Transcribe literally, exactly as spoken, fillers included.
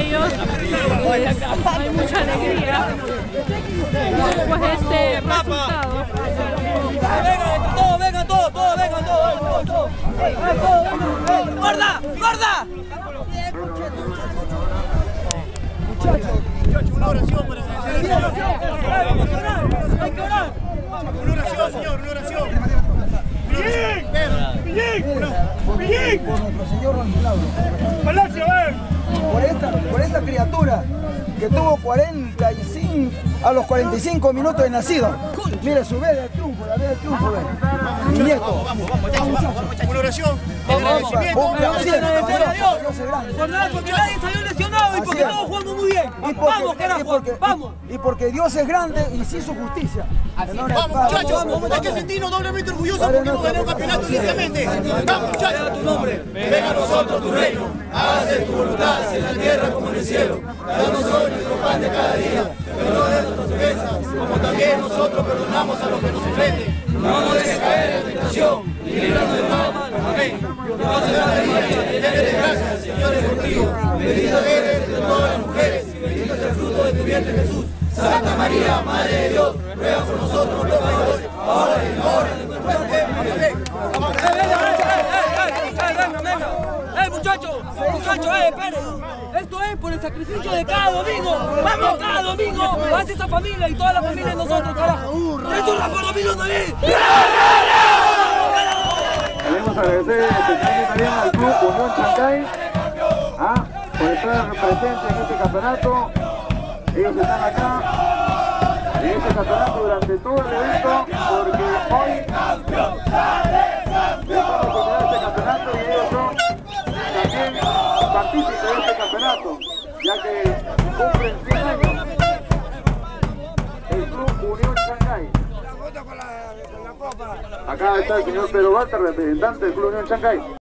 ellos, pues, hay mucha alegría pues este resultado. Venga, todo, venga, todo, todo, venga, todo, todo, todo. ¡Gorda! ¡Gorda! Muchachos, una oración para agradecer al Señor. Vamos a orar, hay que orar. Una oración, Señor, una oración. ¡Pillín! ¡Pillín! ¡Pillín! Por nuestro Señor los milagros. ¡Palacio, ven! Por esta, por esta criatura que tuvo cuarenta y cinco, a los cuarenta y cinco minutos de nacido. Mire, su vez de triunfo, la vez de triunfo, ve. Mi nieto. Vamos, vamos, vamos, vamos. Una oración de Vamos, agradecimiento. vamos, vamos, Vamos a agradecer a Dios. Dios es grande. Por nada, porque nadie salió lesionado y porque Así es. todos jugamos muy bien. Y porque- Vamos, y carajo, porque- vamos. Y porque Dios es grande y sí su justicia. Vamos, muchachos, vamos, hay que sentirnos doblemente orgullosos porque hemos ganado un campeonato directamente. Vamos, muchachos. Tu nombre. Venga a nosotros tu reino, hágase tu voluntad, en la tierra como en el cielo. Danos hoy nuestro pan de cada día, perdona nuestras ofensas, como también nosotros perdonamos a los que nos ofenden. No nos dejes caer en la tentación, y líbranos del mal. Amén. Dios te bendiga María, llena de gracia, el Señor es contigo. Bendita eres entre todas las mujeres, y bendito es el fruto de tu vientre Jesús. Santa María, Madre de Dios, ruega por nosotros los pecadores, ahora y en la hora de nuestra muerte. Amén. Venga, venga. ¡Eh, muchachos! ¡Muchachos, eh, esperen! Esto es por el sacrificio de cada domingo. ¡Vamos, cada domingo! Hace esa familia y toda la familia de nosotros, carajo. ¡Esto es por domingo también! Queremos agradecer especialmente también al Club Unión Chancay ¿ah? por estar presente en este campeonato. Ellos están acá en este campeonato durante todo el evento porque hoy estamos terminando este campeonato y ellos son también partícipes de este campeonato, ya que cumplen cien años el Club Unión Chancay. Acá está el señor Pedro Balta, representante del Club Unión Chancay.